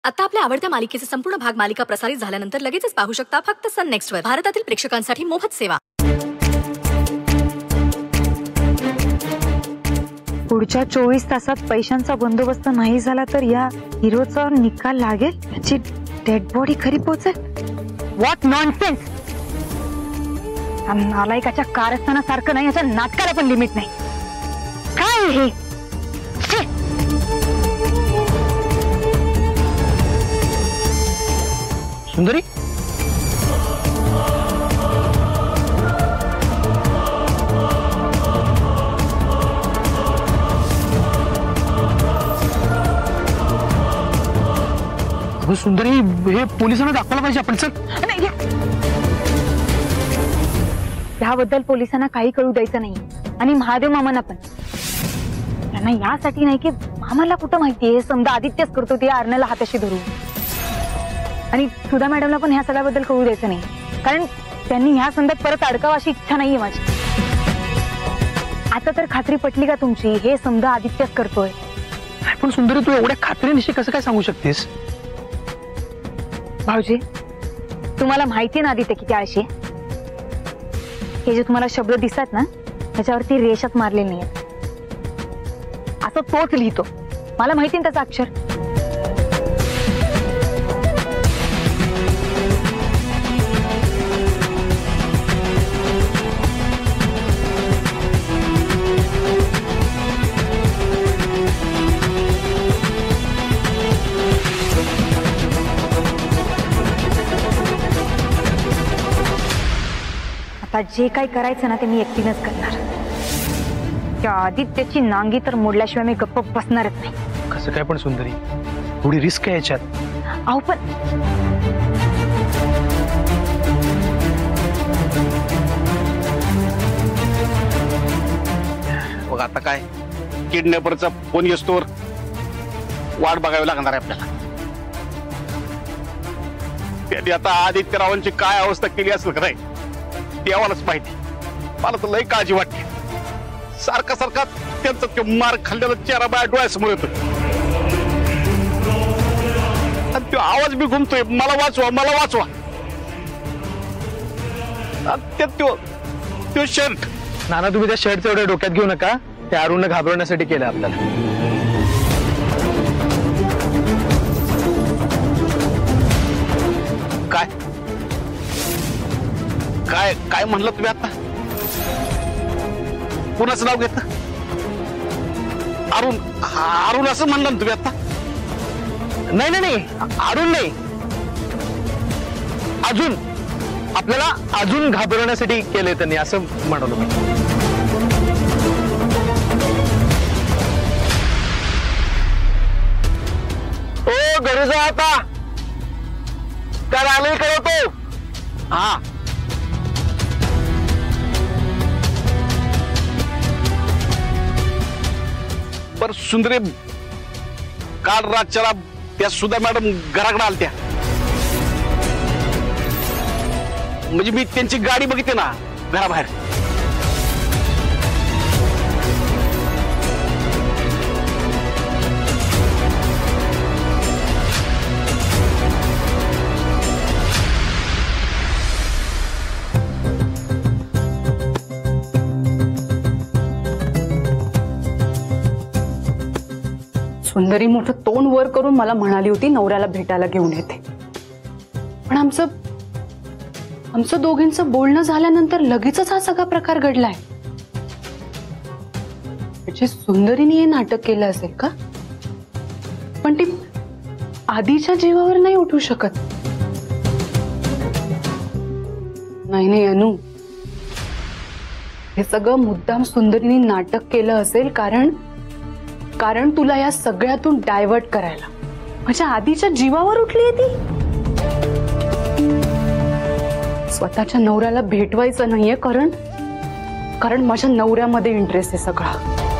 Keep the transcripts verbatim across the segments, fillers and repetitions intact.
आता आपल्या आवडत्या मालिकेचे संपूर्ण भाग मालिका प्रसारित झाल्यानंतर लगेचच पाहू शकता फक्त सन नेक्स्ट वर. भारतातील प्रेक्षकांसाठी मोफत सेवा. पुढच्या चोवीस तासात पैशांचा बंदोबस्त नाही झाला तर या हिरोचा निकाल लागेल. याची डेड बॉडी घरी पोहोचेल. What nonsense. नालायकाच्या कारस्थाना सारखं नाही, याच्या नाटकाला पण लिमिट नाही. काय हे सुंदरी? अगं सुंदरी, हे पोलिसांना दाखवायला पाहिजे आपण. चल. याबद्दल पोलिसांना काही कळू द्यायचं नाही आणि महादेव मामांना पण. त्यांना यासाठी नाही की मामाला कुठं माहितीये समजा आदित्यच करतो ते अर्णला हाताशी धरून. आणि सुधा मॅडमला पण ह्या सगळ्याबद्दल कळू द्यायचं नाही, कारण त्यांनी ह्या संदर्भात परत अडकावं अशी इच्छा नाहीये माझी. आता तर खात्री पटली का तुमची? हे समजा आदित्यच करतोय. पण सुंदरी, तू एवढ्या खात्रीनिशी कसं काय सांगू शकतेस? भाऊजी, तुम्हाला माहितीये ना आदित्य किती आळशी. हे जे तुम्हाला शब्द दिसतात ना त्याच्यावरती रेषात मारलेली नाही, असं तोच लिहितो. मला माहिती ना त्याचा अक्षर. आता जे काही करायचं ना ते मी एकटीनच करणार. त्या आदित्यची नांगी तर मोडल्याशिवाय मी गप्प बसणारच नाही. कसं काय पण सुंदरी, थोडी रिस्क आहे याच्यात. अहो पण बघ आता काय किडनॅपरचा फोन येतोवर वाट बघावी लागणार आहे आपल्याला. त्यांनी आता आदित्य रावांची काय अवस्था केली असेल का नाही देवालाच माहिती. मला तर लय काळजी वाटते. सारखा सारखा त्यांचा तो मार खाल्लेला चेहरा माझ्या डोळ्यासमोर येतोय आणि तो आवाज मी घुमतोय, मला वाचवा मला वाचवा. तो तो शर्ट. नाना, तुम्ही त्या शर्टचं एवढ्या डोक्यात घेऊ नका. त्या अरुणला घाबरवण्यासाठी केलं आपल्याला. काय काय काय म्हणलं तुम्ही आता? कुणाचं नाव घेत? अरुण? अरुण असं म्हणलं ना तुम्ही आता? नाही नाही नाही, अरुण नाही. अजून आपल्याला अजून घाबरवण्यासाठी केलंय त्यांनी, असं म्हणालो मी. ओ घरी जा आता. त्या राणी करतो. हा बर सुंदरी, काल रातच्याला त्या सुधा मॅडम घराकडे आलत्या. म्हणजे मी त्यांची गाडी बघितली ना घराबाहेर. सुंदरी मोठं तोंड वर करून मला म्हणाली होती नवऱ्याला भेटायला घेऊन येते. पण आमचं आमचं दोघींचं बोलणं झाल्यानंतर लगेचच हा सगळा प्रकार घडलाय. म्हणजे सुंदरीने हे नाटक केलं असेल का? पण ती आधीच्या जीवावर नाही उठू शकत. नाही नाही अनु, हे सगळं मुद्दाम सुंदरीने नाटक केलं असेल कारण कारण तुला या सगळ्यातून डायव्हर्ट करायला. माझ्या आधीच्या जीवावर उठलीये ती. स्वतःच्या नवऱ्याला भेटवायचं नाहीये कारण कारण माझ्या नवऱ्यामध्ये इंटरेस्ट आहे सगळा.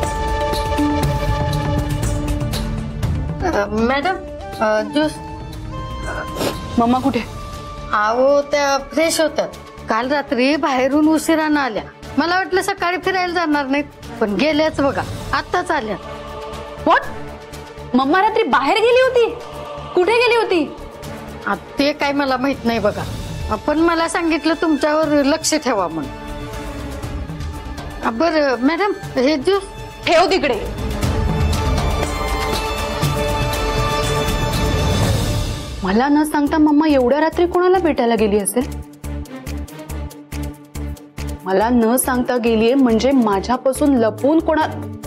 Madam juice. मम्मा कुठे? अहो त्या फ्रेश होतात. काल रात्री बाहेरून उशिरानं आल्या. मला वाटलं सकाळी फिरायला जाणार नाहीत, पण गेल्याच बघा, आत्ताच आल्या. व्हॉट? मम्मा रात्री बाहेर गेली होती? कुठे गेली होती? आ, ते काय मला माहित नाही बघा. आपण मला सांगितलं तुमच्यावर लक्ष ठेवा म्हणून. आ, बरं मॅडम हे ज्यूस ठेव तिकडे. मला न सांगता मम्मा एवढ्या रात्री कोणाला भेटायला गेली असेल? मला न सांगता गेलीये म्हणजे माझ्यापासून लपून कोणा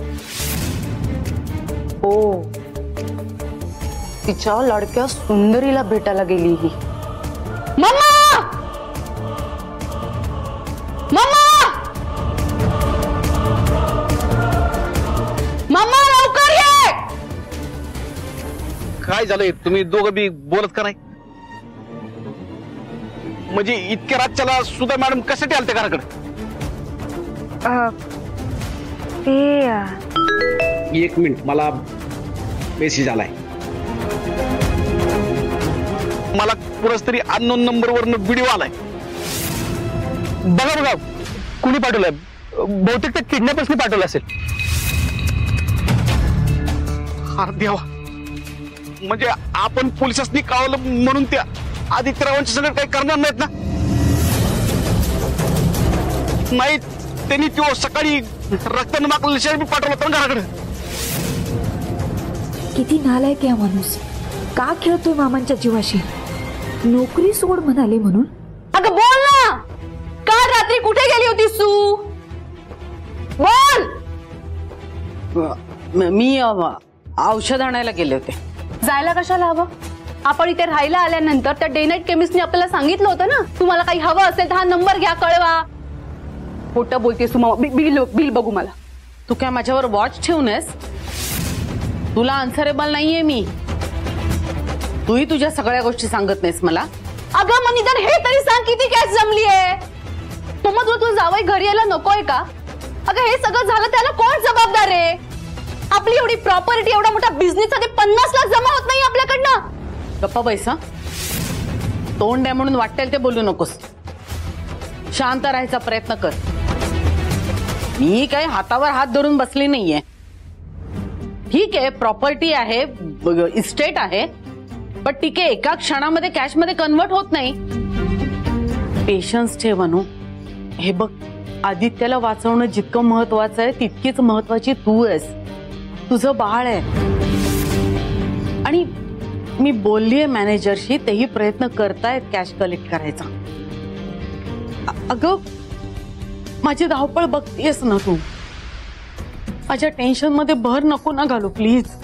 हो तिच्या लडक्या सुंदरीला भेटायला गेली ही. मम्मा! मम्मा! मम्मा लवकर ये! काय झालंय? तुम्ही दोघं बी बोलत का नाही? म्हणजे इतक्या रातच्याला सुधा मॅडम कशासाठी आलते घराकडे? अ, ते अ, एक मिनिट, मला मेसेज आलाय. मला कुणाच तरी अननोन नंबर वरनं व्हिडिओ आलाय. बघा बघा कुणी पाठवलंय? बहुतेक ते किडनॅपर्सनी पाठवलं असेल. अरे देवा, म्हणजे आपण पोलिसांनी कळवलं म्हणून त्या आदित्यरावांच्या सगळं काही करणार नाहीत ना? नाही, त्यांनी तो सकाळी रक्तानं मागलेला शेअर बी पाठवला होता ना घराकडे. किती नालायक या माणूस. का खेळतोय मामांच्या जीवाशी? नोकरी सोड म्हणाले म्हणून. अगं बोल ना, काल रात्री कुठे गेली होतीस तू? बोल. मी औषध आणायला गेले होते. जायला कशाला हवं? आपण इथे राहायला आल्यानंतर त्या डे नाईट केमिस्टने आपल्याला सांगितलं होतं ना, तुम्हाला काही हवं असेल तर हा नंबर घ्या, कळवा. खोटं बोलतेस तू. बिल बिल बघू मला. तू काय माझ्यावर वॉच ठेवूनस? तुला आन्सरेबल नाहीये मी. तूही तुझ्या सगळ्या गोष्टी सांगत नाहीस मला. अगं मग निदान हे तरी सांग, किती कॅश जमली आहे? मग तुला तू जावई घरी यायला नकोय का? अगं हे सगळं झालं त्याला कोण जबाबदार आहे? आपली एवढी प्रॉपर्टी, एवढा मोठा बिझनेस साठी पन्नास लाख जमा होत नाही आपल्याकडनं. गप्पा बैसा. तोंड आहे म्हणून वाटेल ते बोलू नकोस. शांत राहायचा प्रयत्न कर. मी काही हातावर हात धरून बसली नाहीये. ठीक आहे, प्रॉपर्टी आहे, इस्टेट आहे, पण ठीक आहे, एका क्षणामध्ये कॅश मध्ये कन्वर्ट होत नाही. पेशन्स ठेव अनु. हे बघ, आदित्यला वाचवणं जितकं महत्वाचं आहे तितकीच महत्वाची तू आहेस. तुझं बाळ आहे. आणि मी बोललीये मॅनेजरशी, तेही प्रयत्न करतायत कॅश कलेक्ट करायचा. अगं माझी धावपळ बघतेस ना तू. माझ्या टेन्शन मध्ये भर नको ना घालू प्लीज.